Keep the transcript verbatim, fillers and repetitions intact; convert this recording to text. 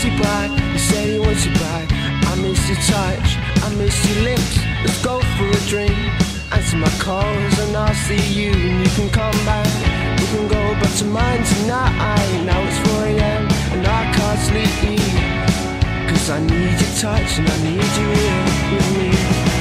you back, he said he wants you back. I miss your touch, I miss your lips. Let's go for a drink. Answer my calls and I'll see you and you can come back. We can go back to mine tonight. Now it's four a.m. and I can't sleep, cause I need your touch and I need you here with me.